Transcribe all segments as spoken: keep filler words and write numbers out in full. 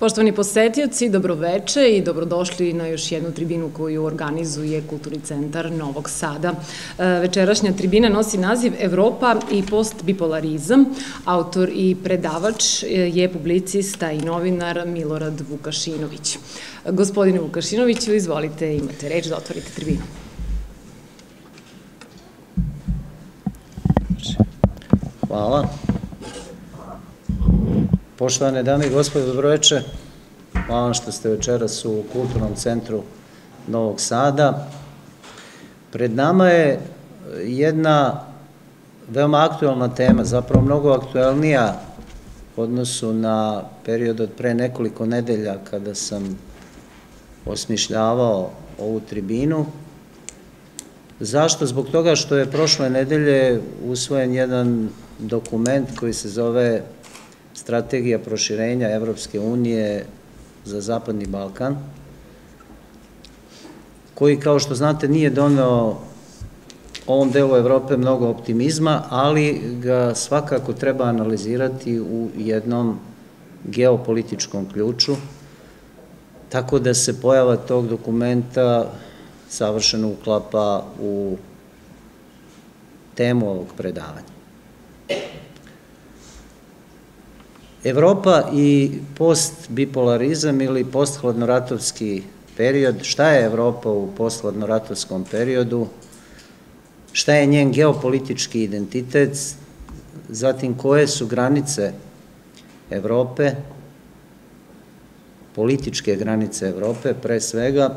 Poštovani posetioci, dobroveče i dobrodošli na još jednu tribinu koju organizuje Kulturni centar Novog Sada. Večerašnja tribina nosi naziv Evropa i postbipolarizam. Autor i predavač je publicista i novinar Milorad Vukašinović. Gospodine Vukašinoviću, izvolite, imate reč da otvorite tribinu. Hvala. Poštovane dame i gospodo, dobroveče. Hvala vam što ste večeras u Kulturnom centru Novog Sada. Pred nama je jedna veoma aktualna tema, zapravo mnogo aktuelnija u odnosu na period od pre nekoliko nedelja kada sam osmišljavao ovu tribinu. Zašto? Zbog toga što je prošle nedelje usvojen jedan dokument koji se zove Strategija proširenja Evropske unije za Zapadni Balkan, koji, kao što znate, nije doneo ovom delu Evrope mnogo optimizma, ali ga svakako treba analizirati u jednom geopolitičkom ključu, tako da se pojava tog dokumenta savršeno uklapa u temu ovog predavanja. Evropa i postbipolarizam ili posthladnoratovski period. Šta je Evropa u posthladnoratovskom periodu? Šta je njen geopolitički identitet? Zatim, koje su granice Evrope, političke granice Evrope pre svega,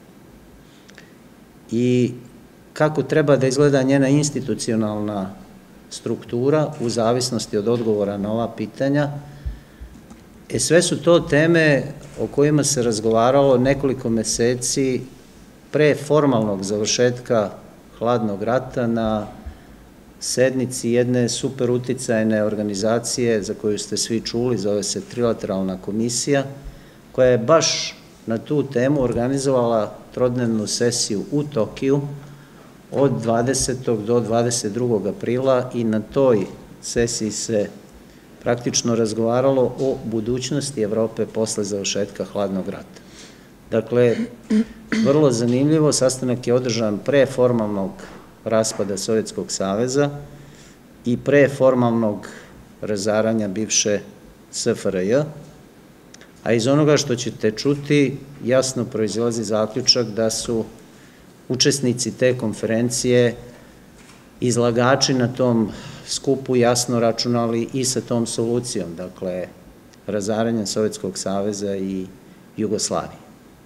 i kako treba da izgleda njena institucionalna struktura u zavisnosti od odgovora na ova pitanja. E, sve su to teme o kojima se razgovaralo nekoliko meseci pre formalnog završetka hladnog rata na sednici jedne super uticajne organizacije za koju ste svi čuli, zove se Trilateralna komisija, koja je baš na tu temu organizovala trodnevnu sesiju u Tokiju od dvadesetog do dvadeset drugog aprila i na toj sesiji se praktično razgovaralo o budućnosti Evrope posle završetka hladnog rata. Dakle, vrlo zanimljivo, sastanak je održan pre formalnog raspada Sovjetskog saveza i pre formalnog razaranja bivše S F R J, a iz onoga što ćete čuti jasno proizilazi zaključak da su učesnici te konferencije, izlagači na tom skupu jasno računali i sa tom solucijom, dakle, razaranjem Sovjetskog saveza i Jugoslavije.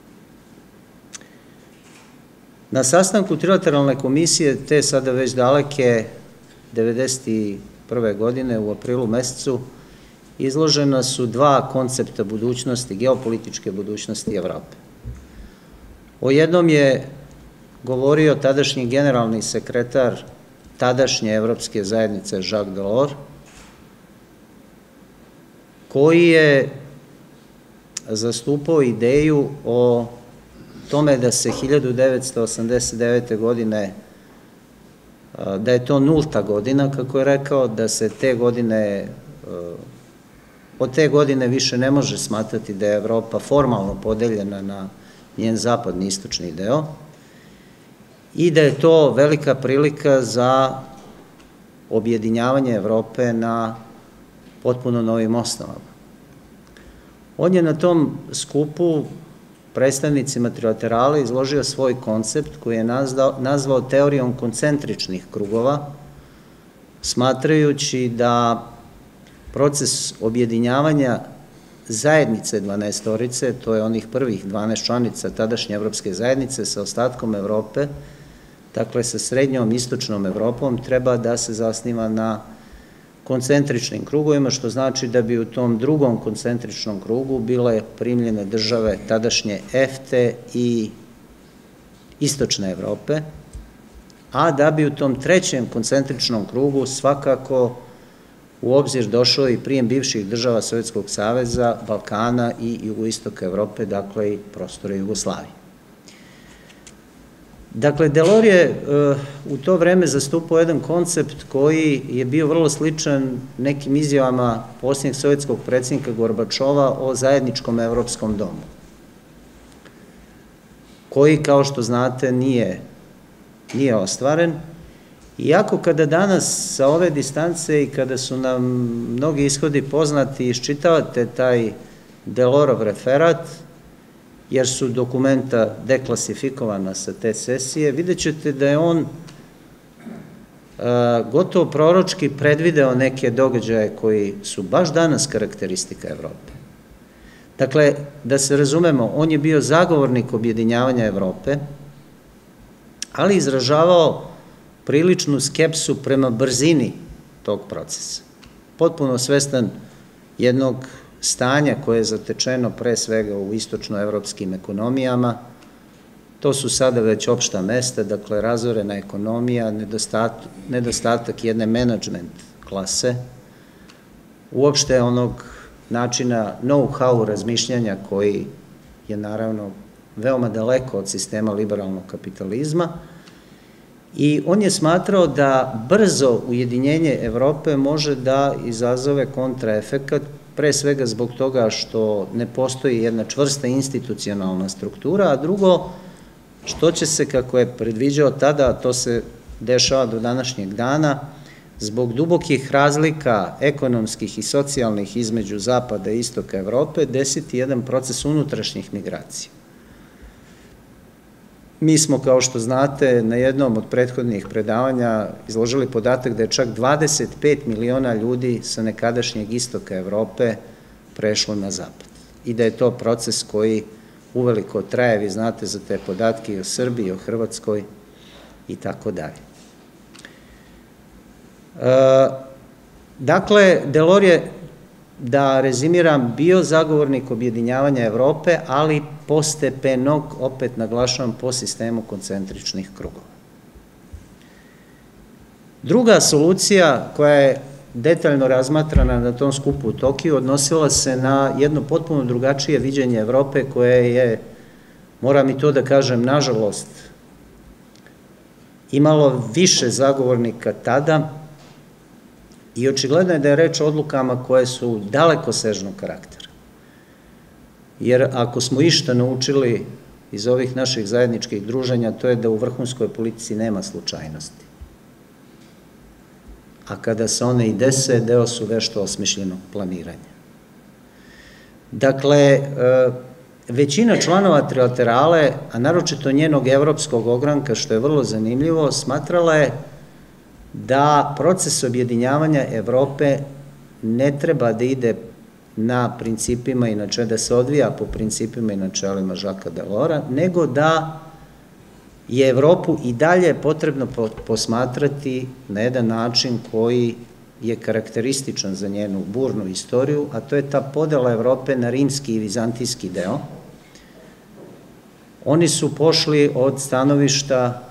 Na sastanku Trilateralne komisije te sada već daleke devedeset prve godine u aprilu mesecu izložena su dva koncepta budućnosti, geopolitičke budućnosti Evrope. O jednom je govorio tadašnji generalni sekretar tadašnje Evropske zajednice Jacques Delors, koji je zastupao ideju o tome da se hiljadu devetsto osamdeset devete. godine, da je to nulta godina, kako je rekao, da se te godine, od te godine više ne može smatrati da je Evropa formalno podeljena na njen zapadni i istočni deo, i da je to velika prilika za objedinjavanje Evrope na potpuno novim osnovama. On je na tom skupu predstavnicima trilaterale izložio svoj koncept koji je nazvao teorijom koncentričnih krugova, smatrajući da proces objedinjavanja zajednice dvanaestorice, to je onih prvih dvanaest članica tadašnje Evropske zajednice sa ostatkom Evrope, dakle sa srednjom istočnom Evropom, treba da se zasniva na koncentričnim krugovima, što znači da bi u tom drugom koncentričnom krugu bile primljene države tadašnje E F T E i istočne Evrope, a da bi u tom trećem koncentričnom krugu svakako u obzir došao i prijem bivših država Sovjetskog saveza, Balkana i jugoistoka Evrope, dakle i prostora Jugoslavije. Dakle, Delors je u to vreme zastupao jedan koncept koji je bio vrlo sličan nekim izjavama posljednjeg sovjetskog predsjednika Gorbačova o zajedničkom evropskom domu, koji, kao što znate, nije, nije ostvaren. Iako kada danas sa ove distance i kada su nam mnogi ishodi poznati, iščitavate taj Delorsov referat, jer su dokumenta deklasifikovana sa te sesije, vidjet ćete da je on gotovo proročki predvideo neke događaje koji su baš danas karakteristika Evrope. Dakle, da se razumemo, on je bio zagovornik objedinjavanja Evrope, ali izražavao priličnu skepsu prema brzini tog procesa. Potpuno svestan jednog stanja koje je zatečeno pre svega u istočnoevropskim ekonomijama. To su sada već opšta mesta, dakle razorena ekonomija, nedostatak jedne menadžment klase, uopšte onog načina know-how razmišljanja koji je naravno veoma daleko od sistema liberalnog kapitalizma, i on je smatrao da brzo ujedinjenje Evrope može da izazove kontraefekat, pre svega zbog toga što ne postoji jedna čvrsta institucionalna struktura, a drugo, što će se, kako je predviđao tada, a to se dešava do današnjeg dana, zbog dubokih razlika ekonomskih i socijalnih između zapada i istoka Evrope, desiti jedan proces unutrašnjih migracija. Mi smo, kao što znate, na jednom od prethodnih predavanja izložili podatak da je čak dvadeset pet miliona ljudi sa nekadašnjeg istoka Evrope prešlo na zapad i da je to proces koji uveliko traje, vi znate za te podatke i o Srbiji, i o Hrvatskoj i tako dalje. Dakle, Delors je, da rezimiram, bio zagovornik objedinjavanja Evrope, ali postepenog, opet naglašavam, po sistemu koncentričnih krugova. Druga solucija koja je detaljno razmatrana na tom skupu u Tokiju odnosila se na jedno potpuno drugačije viđenje Evrope koje je, moram i to da kažem, nažalost, imalo više zagovornika tada, i očigledno je da je reč o odlukama koje su dalekosežnog karaktera. Jer ako smo išta naučili iz ovih naših zajedničkih druženja, to je da u vrhunskoj politici nema slučajnosti. A kada se one i dese, deo su vešto osmišljenog planiranja. Dakle, većina članova trilaterale, a naročito njenog evropskog ogranka, što je vrlo zanimljivo, smatrala je da proces objedinjavanja Evrope ne treba da ide na principima, inače da se odvija po principima i načelima Žaka Delora, nego da je Evropu i dalje potrebno posmatrati na jedan način koji je karakterističan za njenu burnu istoriju, a to je ta podela Evrope na rimski i vizantijski deo. Oni su pošli od stanovišta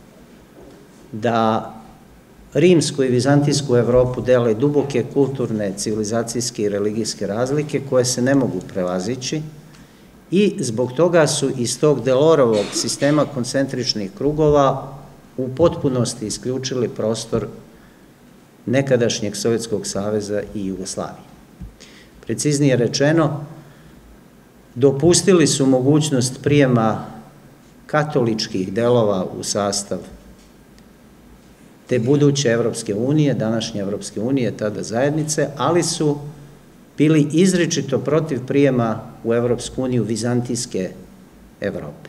da rimsku i vizantijsku Evropu dele duboke kulturne, civilizacijske i religijske razlike koje se ne mogu prevazići, i zbog toga su iz tog Delorovog sistema koncentričnih krugova u potpunosti isključili prostor nekadašnjeg Sovjetskog saveza i Jugoslavije. Preciznije rečeno, dopustili su mogućnost prijema katoličkih delova u sastav te buduće Evropske unije, današnje Evropske unije, tada zajednice, ali su bili izričito protiv prijema u Evropsku uniju vizantijske Evrope.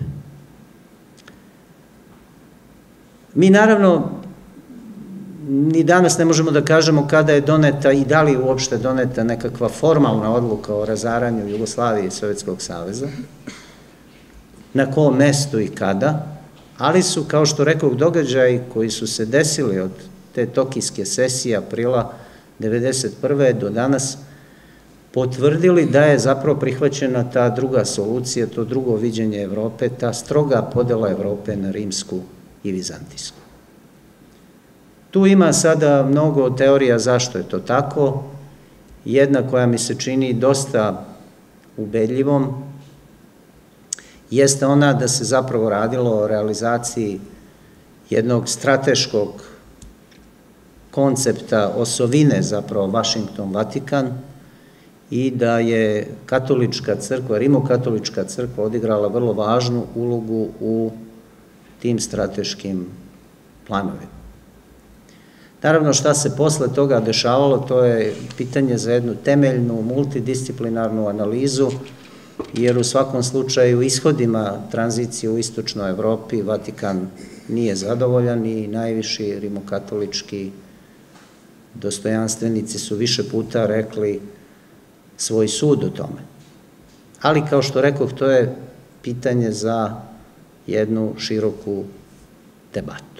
Mi naravno ni danas ne možemo da kažemo kada je doneta i da li je uopšte doneta nekakva formalna odluka o razaranju Jugoslavije i Sovjetskog saveza, na kom mestu i kada, ali su, kao što rekoh, događaji koji su se desili od te tokijske sesije aprila devedeset prve do danas potvrdili da je zapravo prihvaćena ta druga solucija, to drugo viđenje Evrope, ta stroga podela Evrope na rimsku i vizantijsku. Tu ima sada mnogo teorija zašto je to tako. Jedna koja mi se čini dosta ubedljivom jeste ona da se zapravo radilo o realizaciji jednog strateškog koncepta osovine, zapravo Vašington-Vatikan, i da je katolička crkva, rimokatolička crkva odigrala vrlo važnu ulogu u tim strateškim planovima. Naravno, šta se posle toga dešavalo, to je pitanje za jednu temeljnu, multidisciplinarnu analizu, jer u svakom slučaju ishodima tranzicije u istočnoj Evropi Vatikan nije zadovoljan i najviši rimokatolički dostojanstvenici su više puta rekli svoj sud o tome. Ali, kao što rekoh, to je pitanje za jednu široku debatu.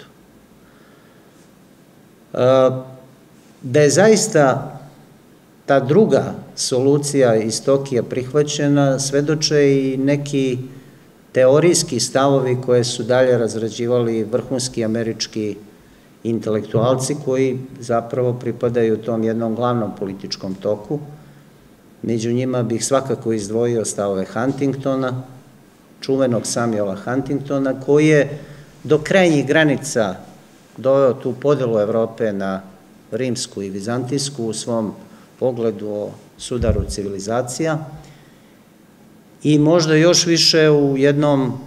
Da je zaista ta druga solucija iz Tokija prihvaćena, svedoče i neki teorijski stavovi koje su dalje razrađivali vrhunski američki intelektualci koji zapravo pripadaju tom jednom glavnom političkom toku. Među njima bih svakako izdvojio stavove Huntingtona, čuvenog Samuela Huntingtona, koji je do krajnjih granica doveo tu podelu Evrope na rimsku i vizantijsku u svom pogledu o sudaru civilizacija i možda još više u jednom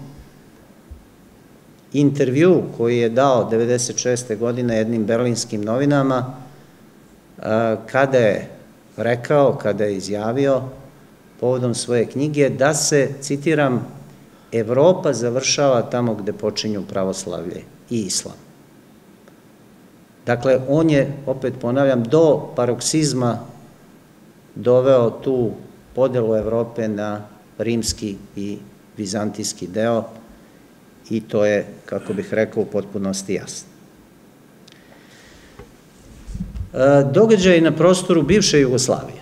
intervju koji je dao devedeset šeste godine jednim berlinskim novinama, kada je rekao, kada je izjavio povodom svoje knjige da se, citiram, Evropa završava tamo gde počinju pravoslavlje i islam. Dakle, on je, opet ponavljam, do paroksizma doveo tu podelu Evrope na rimski i vizantijski deo i to je, kako bih rekao, u potpunosti jasno. Događaji na prostoru bivše Jugoslavije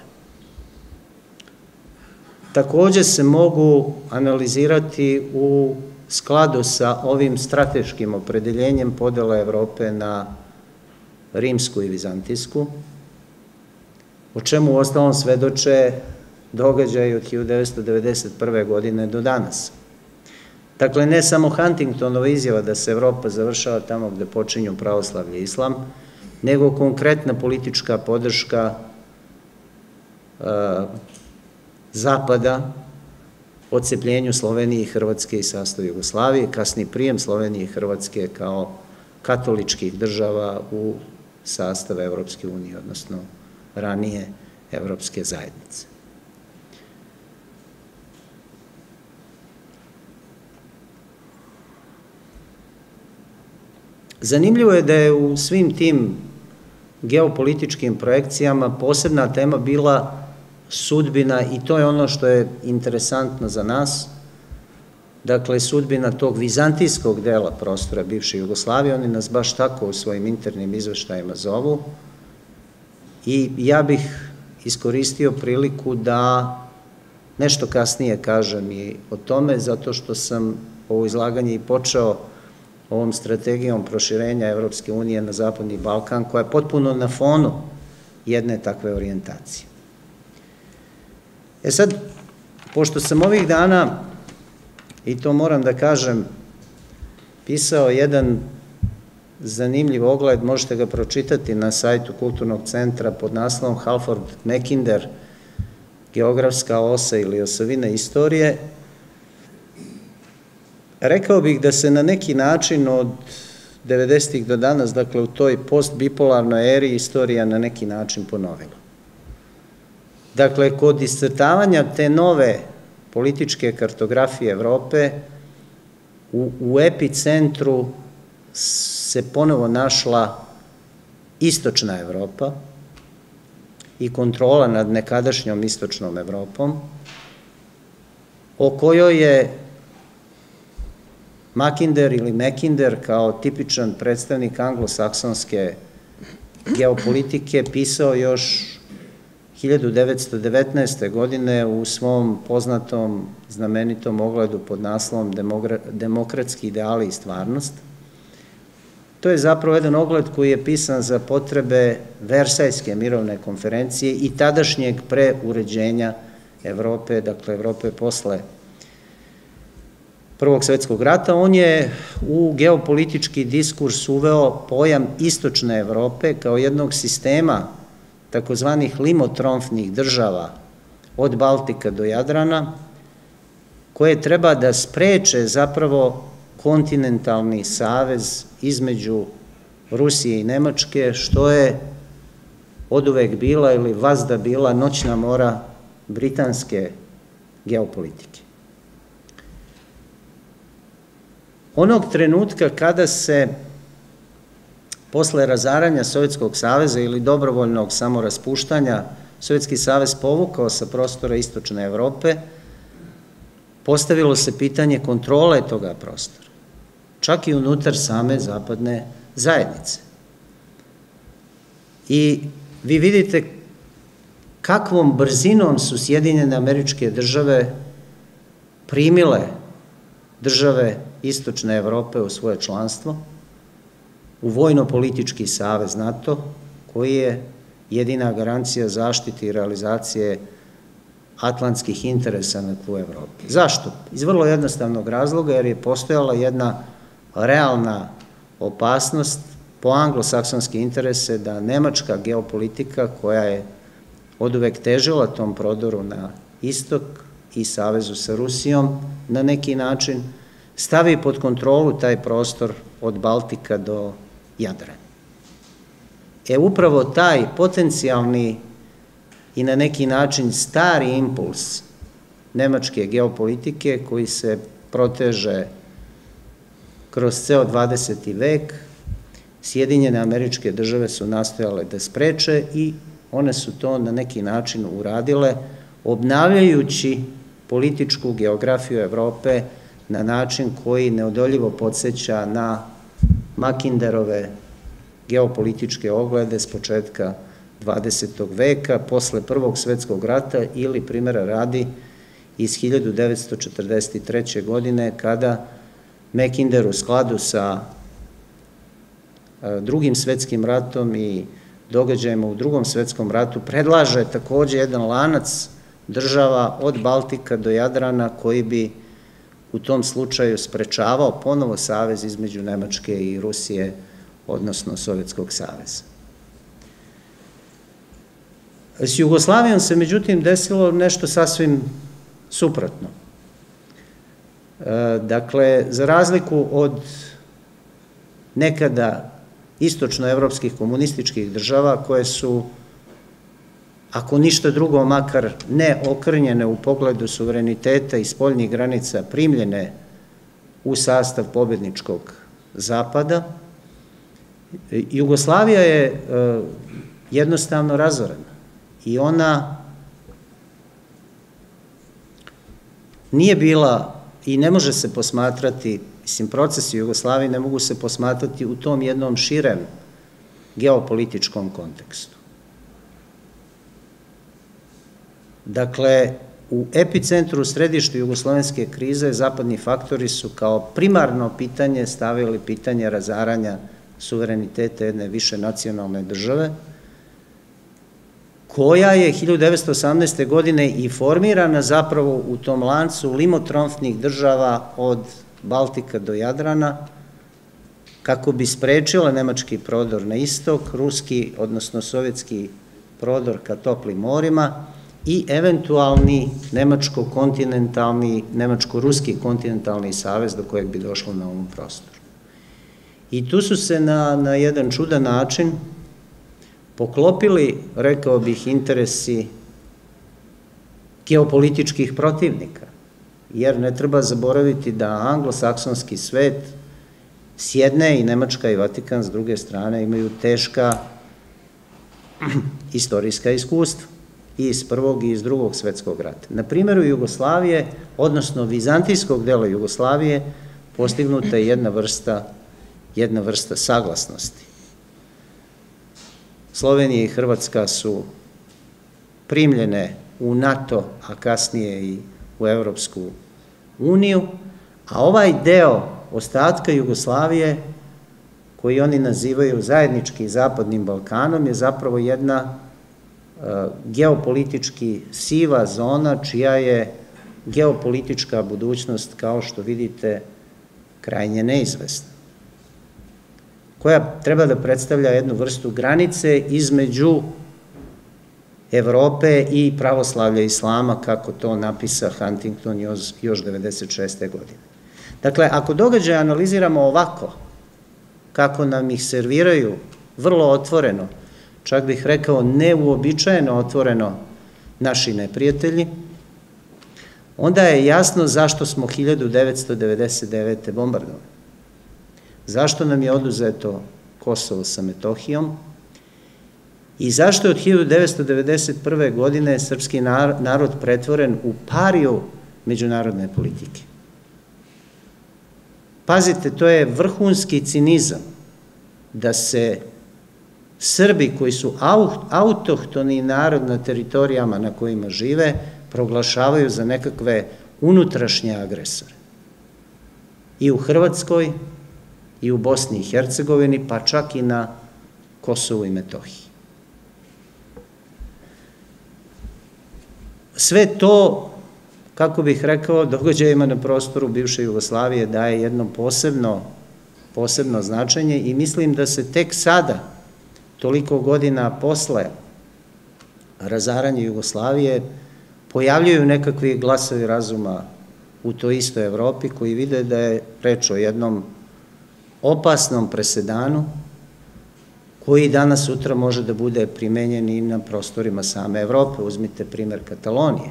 takođe se mogu analizirati u skladu sa ovim strateškim opredeljenjem podela Evrope na rimsku i vizantijsku, o čemu uostalom svedoče događaji od hiljadu devetsto devedeset prve. godine do danas. Dakle, ne samo Huntingtonova izjava da se Evropa završava tamo gde počinju pravoslavlje i islam, nego konkretna politička podrška Zapada odcepljenju Slovenije i Hrvatske i sastavu Jugoslavije, kasni prijem Slovenije i Hrvatske kao katoličkih država u sastav Evropske unije, odnosno ranije Evropske zajednice. Zanimljivo je da je u svim tim geopolitičkim projekcijama posebna tema bila sudbina, i to je ono što je interesantno za nas, dakle, sudbina tog vizantijskog dela prostora bivše Jugoslavije, oni nas baš tako u svojim internim izveštajima zovu, i ja bih iskoristio priliku da nešto kasnije kažem i o tome, zato što sam ovo izlaganje i počeo ovom strategijom proširenja Evropske unije na Zapadni Balkan, koja je potpuno na fonu jedne takve orijentacije. E sad, pošto sam ovih dana, i to moram da kažem, pisao jedan zanimljiv ogled, možete ga pročitati na sajtu Kulturnog centra pod naslovom Halford Mackinder, geografska osa ili osovina istorije, rekao bih da se na neki način od devedesetih do danas, dakle u toj postbipolarnoj eri, istorija na neki način ponovila. Dakle, kod iscrtavanja te nove političke kartografije Evrope, u, u epicentru se ponovo našla istočna Evropa i kontrola nad nekadašnjom istočnom Evropom, o kojoj je Mackinder ili Mackinder kao tipičan predstavnik anglosaksonske geopolitike pisao još hiljadu devetsto devetnaeste. godine u svom poznatom znamenitom ogledu pod naslovom Demokratski ideali i stvarnost. To je zapravo jedan ogled koji je pisan za potrebe Versajske mirovne konferencije i tadašnjeg preuređenja Evrope, dakle Evrope posle Prvog svjetskog rata, on je u geopolitički diskurs uveo pojam istočne Evrope kao jednog sistema takozvanih limotronfnih država od Baltika do Jadrana, koje treba da spreče zapravo kontinentalni savez između Rusije i Nemačke, što je oduvek bila ili vazda bila noćna mora britanske geopolitike. Onog trenutka kada se posle razaranja Sovjetskog saveza ili dobrovoljnog samoraspuštanja Sovjetski savez povukao sa prostora istočne Evrope, postavilo se pitanje kontrole toga prostora, čak i unutar same zapadne zajednice. I vi vidite kakvom brzinom su Sjedinjene Američke Države primile države istočne Evrope u svoje članstvo, u vojno-politički savez NATO, koji je jedina garancija zaštite i realizacije atlantskih interesa na tlu Evrope. Zašto? Iz vrlo jednostavnog razloga, jer je postojala jedna realna opasnost po anglosaksonske interese da nemačka geopolitika, koja je oduvek težila tom prodoru na istok i savezu sa Rusijom, na neki način stavi pod kontrolu taj prostor od Baltika do Jadrana. E upravo taj potencijalni i na neki način stari impuls nemačke geopolitike, koji se proteže kroz ceo dvadeseti vek, Sjedinjene Američke Države su nastojale da spreče i one su to na neki način uradile, obnavljajući političku geografiju Evrope na način koji neodoljivo podsjeća na Makinderove geopolitičke oglede s početka dvadesetog veka, posle Prvog svetskog rata ili, primjera radi, iz hiljadu devetsto četrdeset treće. godine, kada Mackinder u skladu sa Drugim svetskim ratom i događajima u Drugom svetskom ratu predlaže takođe jedan lanac država od Baltika do Jadrana, koji bi u tom slučaju sprečavao ponovo savez između Nemačke i Rusije, odnosno Sovjetskog saveza. S Jugoslavijom se međutim desilo nešto sasvim suprotno. Dakle, za razliku od nekada istočnoevropskih komunističkih država, koje su, ako ništa drugo, makar ne okrnjene u pogledu suvereniteta i spoljnih granica, primljene u sastav pobedničkog Zapada, Jugoslavija je jednostavno razorena i ona nije bila i ne može se posmatrati, mislim, procesi u Jugoslaviji ne mogu se posmatrati u tom jednom širem geopolitičkom kontekstu. Dakle, u epicentru, u središtu jugoslovenske krize, zapadni faktori su kao primarno pitanje stavili pitanje razaranja suvereniteta jedne više nacionalne države, koja je hiljadu devetsto osamnaeste. godine i formirana zapravo u tom lancu limotronfnih država od Baltika do Jadrana, kako bi sprečila nemački prodor na istok, ruski, odnosno sovjetski prodor ka toplim morima i eventualni nemačko-kontinentalni, nemačko-ruski kontinentalni savez do kojeg bi došlo na ovom prostoru. I tu su se na, na jedan čudan način poklopili, rekao bih, interesi geopolitičkih protivnika, jer ne treba zaboraviti da anglosaksonski svet s jedne i Nemačka i Vatikan s druge strane imaju teška istorijska iskustva i iz Prvog i iz Drugog svetskog rata. Na primjeru Jugoslavije, odnosno vizantijskog dela Jugoslavije, postignuta je jedna vrsta, jedna vrsta saglasnosti. Slovenija i Hrvatska su primljene u NATO, a kasnije i u Evropsku uniju, a ovaj deo ostatka Jugoslavije, koji oni nazivaju zajednički Zapadnim Balkanom, je zapravo jedna geopolitički siva zona, čija je geopolitička budućnost, kao što vidite, krajnje neizvesna, koja treba da predstavlja jednu vrstu granice između Evrope i pravoslavlja islama, kako to napisa Huntington još, još devedeset šeste godine. Dakle, ako događaje analiziramo ovako, kako nam ih serviraju, vrlo otvoreno, čak bih rekao neuobičajeno otvoreno naši neprijatelji, onda je jasno zašto smo hiljadu devetsto devedeset devete bombardovani. Zašto nam je oduzeto Kosovo sa Metohijom i zašto je od hiljadu devetsto devedeset prve. godine srpski narod pretvoren u pariju međunarodne politike. Pazite, to je vrhunski cinizam da se Srbi koji su autohtoni narod na teritorijama na kojima žive proglašavaju za nekakve unutrašnje agresore. I u Hrvatskoj, i u Bosni i Hercegovini, pa čak i na Kosovu i Metohiji. Sve to, kako bih rekao, događajima na prostoru bivše Jugoslavije daje jedno posebno, posebno značenje i mislim da se tek sada, toliko godina posle razaranja Jugoslavije, pojavljuju nekakvi glasovi razuma u toj istoj Evropi koji vide da je reč o jednom opasnom presedanu koji danas sutra može da bude primenjen i na prostorima same Evrope. Uzmite primer Katalonije.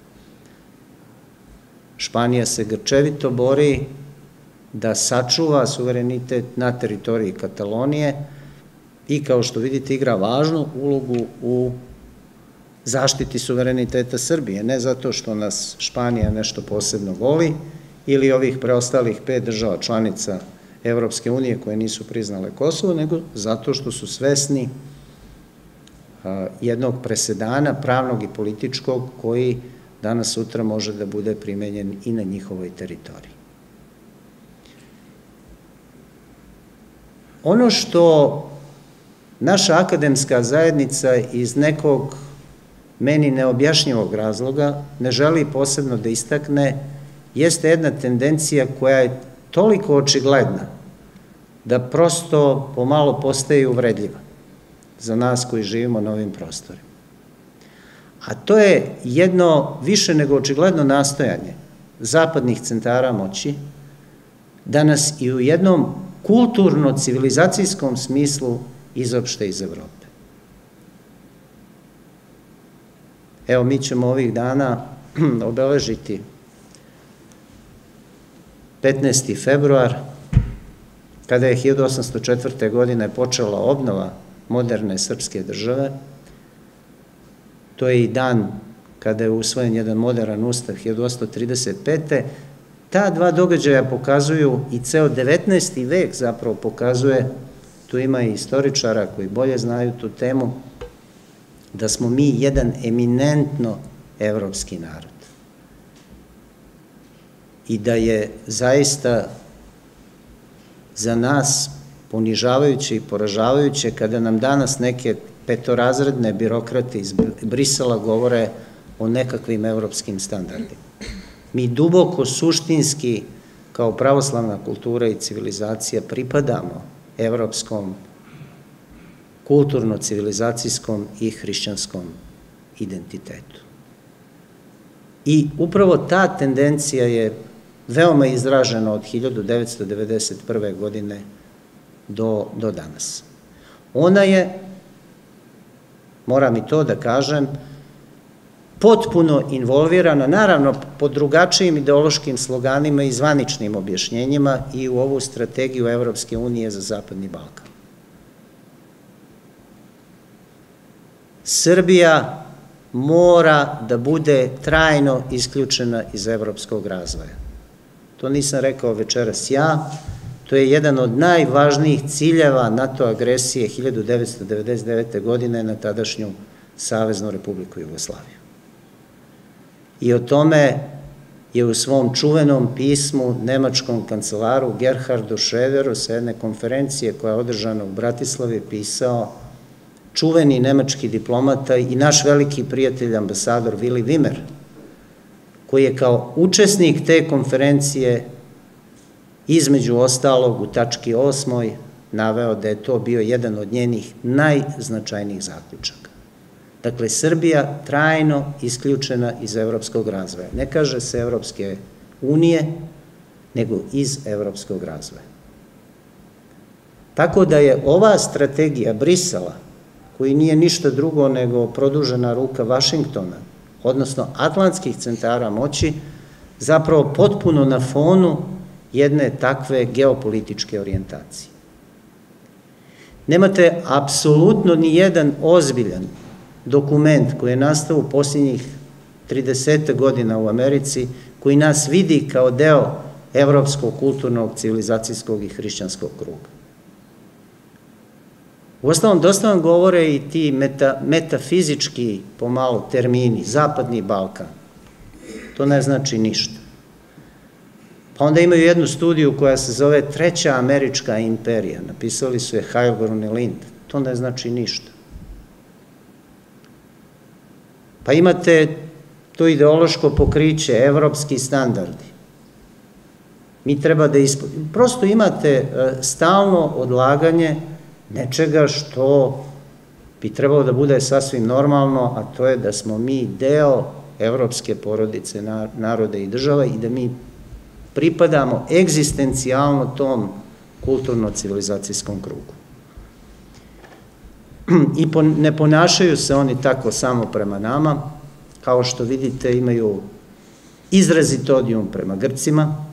Španija se grčevito bori da sačuva suverenitet na teritoriji Katalonije i, kao što vidite, igra važnu ulogu u zaštiti suvereniteta Srbije, ne zato što nas Španija nešto posebno voli ili ovih preostalih pet država članica Evropske unije koje nisu priznale Kosovo, nego zato što su svesni jednog presedana, pravnog i političkog, koji danas sutra može da bude primenjen i na njihovoj teritoriji. Ono što naša akademska zajednica iz nekog meni neobjašnjivog razloga ne želi posebno da istakne, jeste jedna tendencija koja je toliko očigledna da prosto pomalo postaje uvredljiva za nas koji živimo na ovim prostorima. A to je jedno više nego očigledno nastojanje zapadnih centara moći da nas i u jednom kulturno-civilizacijskom smislu izopšte iz Evrope. Evo, mi ćemo ovih dana obeležiti petnaesti februar, kada je hiljadu osamsto četvrte. godine počela obnova moderne srpske države. To je i dan kada je usvojen jedan modern ustav hiljadu osamsto trideset pete. Ta dva događaja pokazuju i ceo devetnaesti. vek zapravo pokazuje, tu ima i istoričara koji bolje znaju tu temu, da smo mi jedan eminentno evropski narod. I da je zaista za nas ponižavajuće i poražavajuće kada nam danas neke petorazredne birokrate iz Brisela govore o nekakvim evropskim standardima. Mi duboko suštinski, kao pravoslavna kultura i civilizacija, pripadamo evropskom, kulturno-civilizacijskom i hrišćanskom identitetu. I upravo ta tendencija je veoma izražena od hiljadu devetsto devedeset prve. godine do, do danas. Ona je, moram i to da kažem, potpuno involvirana, naravno pod drugačijim ideološkim sloganima i zvaničnim objašnjenjima, i u ovu strategiju Evropske unije za Zapadni Balkan. Srbija mora da bude trajno isključena iz evropskog razvoja. To nisam rekao večeras ja, to je jedan od najvažnijih ciljeva NATO agresije hiljadu devetsto devedeset devete. godine na tadašnju Saveznu Republiku Jugoslaviju. I o tome je u svom čuvenom pismu nemačkom kancelaru Gerhardu Schröderu sa jedne konferencije koja je održana u Bratislavi pisao čuveni nemački diplomata i naš veliki prijatelj ambasador Willy Wimmer, koji je kao učesnik te konferencije između ostalog u tački osmoj naveo da je to bio jedan od njenih najznačajnijih zaključaka. Dakle, Srbija trajno isključena iz evropskog razvoja. Ne kaže se Evropske unije, nego iz evropskog razvoja. Tako da je ova strategija Brisela, koji nije ništa drugo nego produžena ruka Vašingtona, odnosno atlantskih centara moći, zapravo potpuno na fonu jedne takve geopolitičke orijentacije. Nemate apsolutno ni jedan ozbiljan dokument koji je nastao u posljednjih trideset godina u Americi, koji nas vidi kao deo evropskog, kulturnog, civilizacijskog i hrišćanskog kruga. Uostalom, dosta vam govore i ti meta, metafizički pomalo termini, Zapadni Balkan. To ne znači ništa. Pa onda imaju jednu studiju koja se zove Treća američka imperija. Napisali su je Heilbronn i Lind. To ne znači ništa. Pa imate to ideološko pokriće, evropski standardi. Mi treba da ispunimo. Prosto imate stalno odlaganje nečega što bi trebalo da bude sasvim normalno, a to je da smo mi deo evropske porodice, naroda i država i da mi pripadamo egzistencijalno tom kulturno-civilizacijskom krugu. I ne ponašaju se oni tako samo prema nama, kao što vidite imaju izrazit odijum prema Grcima,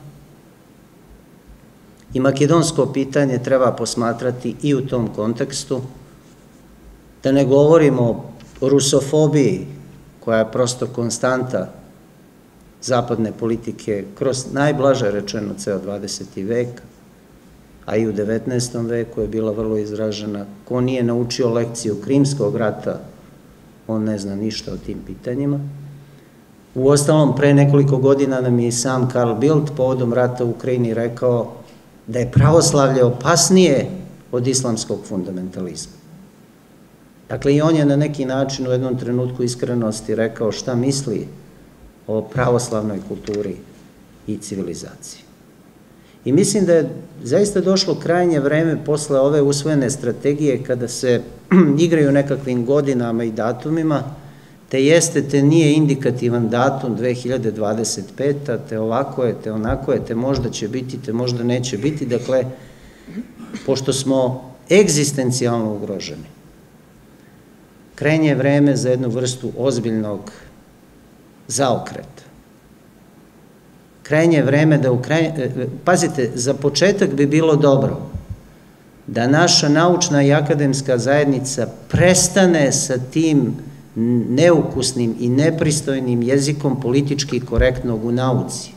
i makedonsko pitanje treba posmatrati i u tom kontekstu, da ne govorimo o rusofobiji, koja je prosto konstanta zapadne politike kroz najblaže rečeno ceo dvadeseti vek, a i u devetnaestom veku je bila vrlo izražena. Ko nije naučio lekciju Krimskog rata, on ne zna ništa o tim pitanjima. Uostalom, pre nekoliko godina nam je i sam Carl Bildt povodom rata u Ukrajini rekao da je pravoslavlje opasnije od islamskog fundamentalizma. Dakle, i on je na neki način u jednom trenutku iskrenosti rekao šta misli o pravoslavnoj kulturi i civilizaciji. I mislim da je zaista došlo krajnje vreme posle ove usvojene strategije kada se igraju nekakvim godinama i datumima, te jeste, te nije indikativan datum dve hiljade dvadeset peta, te ovako je, te onako je, te možda će biti, te možda neće biti. Dakle, pošto smo egzistencijalno ugroženi, krajnje vreme za jednu vrstu ozbiljnog zaokreta. Krajnje vreme da u krajnje... Pazite, za početak bi bilo dobro da naša naučna i akademska zajednica prestane sa tim neukusnim i nepristojnim jezikom politički korektnog u nauci.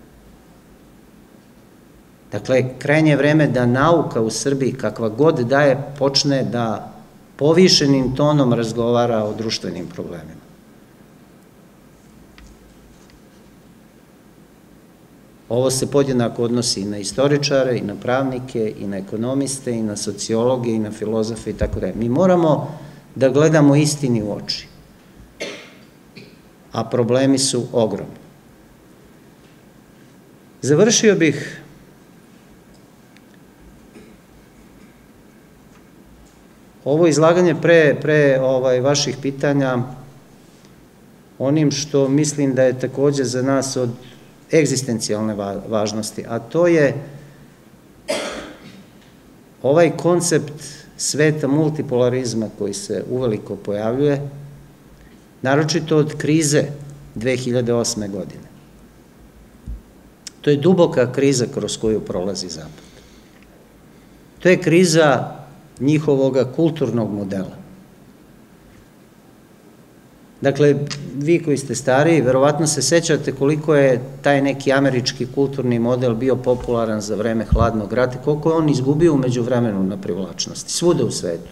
Dakle, krajnje vreme da nauka u Srbiji, kakva god daje, počne da povišenim tonom razgovara o društvenim problemima. Ovo se podjednako odnosi i na istoričare, i na pravnike, i na ekonomiste, i na sociologe, i na filozofe i tako dalje. Mi moramo da gledamo istini u oči, a problemi su ogromni. Završio bih ovo izlaganje pre, pre ovaj, vaših pitanja onim što mislim da je takođe za nas od egzistencijalne važnosti, a to je ovaj koncept sveta multipolarizma koji se uveliko pojavljuje, naročito od krize dve hiljade osme godine. To je duboka kriza kroz koju prolazi Zapad. To je kriza njihovog kulturnog modela. Dakle, vi koji ste stariji, verovatno se sećate koliko je taj neki američki kulturni model bio popularan za vreme hladnog rata, koliko je on izgubio umeđu vremenu na privlačnosti, svuda u svetu.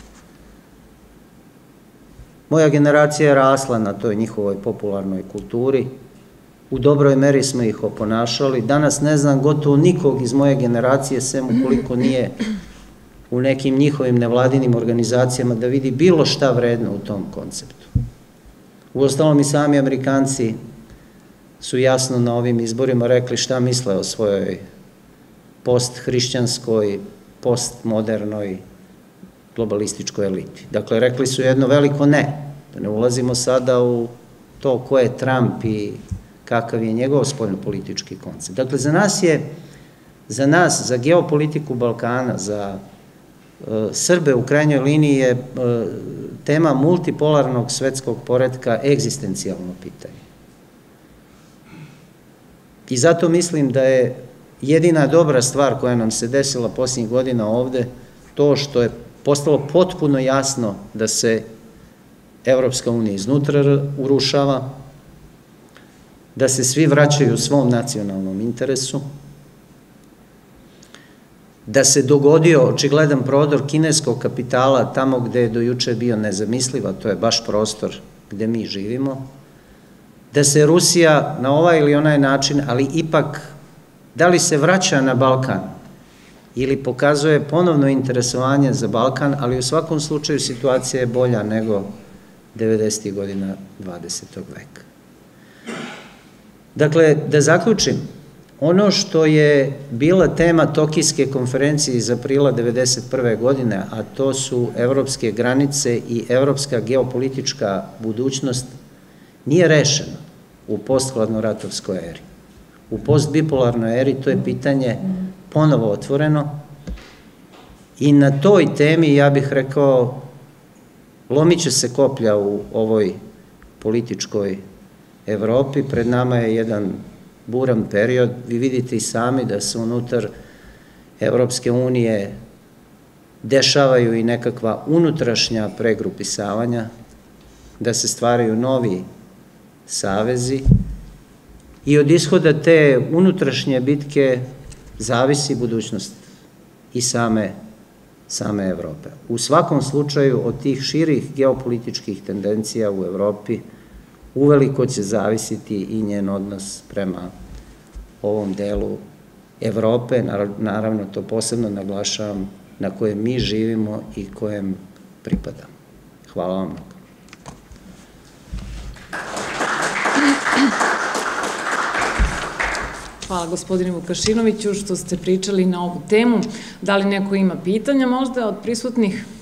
Moja generacija je rasla na toj njihovoj popularnoj kulturi, u dobroj meri smo ih oponašali, danas ne znam gotovo nikog iz moje generacije, sem ukoliko nije u nekim njihovim nevladinim organizacijama, da vidi bilo šta vredno u tom konceptu. Uostalom i sami Amerikanci su jasno na ovim izborima rekli šta misle o svojoj post-hrišćanskoj, postmodernoj globalističkoj eliti. Dakle, rekli su jedno veliko ne. Da ne ulazimo sada u to ko je Trump i kakav je njegov spoljnopolitički koncept. Dakle, za nas je, za nas, za geopolitiku Balkana, za Srbe u krajnjoj liniji je tema multipolarnog svetskog poretka egzistencijalno pitanje. I zato mislim da je jedina dobra stvar koja nam se desila posljednjih godina ovde to što je postalo potpuno jasno da se Evropska unija iznutra urušava, da se svi vraćaju u svom nacionalnom interesu, da se dogodio očigledan prodor kineskog kapitala tamo gde je do juče bio nezamisliv, a to je baš prostor gde mi živimo, da se Rusija na ovaj ili onaj način, ali ipak, da li se vraća na Balkan ili pokazuje ponovno interesovanje za Balkan, ali u svakom slučaju situacija je bolja nego devedesetih godina dvadesetog veka. Dakle, da zaključim, ono što je bila tema Tokijske konferencije iz aprila devedeset prve godine, a to su evropske granice i evropska geopolitička budućnost, nije rešeno u posthladnoratovskoj eri. U postbipolarnoj eri to je pitanje ponovo otvoreno i na toj temi, ja bih rekao, lomit će se koplja u ovoj političkoj Evropi. Pred nama je jedan buran period. Vi vidite i sami da se unutar Evropske unije dešavaju i nekakva unutrašnja pregrupisavanja, da se stvaraju novi savezi i od ishoda te unutrašnje bitke zavisi budućnost i same, same Evrope. U svakom slučaju od tih širih geopolitičkih tendencija u Evropi uveliko će zavisiti i njen odnos prema ovom delu Evrope, naravno to posebno naglašavam, na kojem mi živimo i kojem pripadamo. Hvala vam. Hvala gospodine Vukašinoviću što ste pričali na ovu temu. Da li neko ima pitanja možda od prisutnih?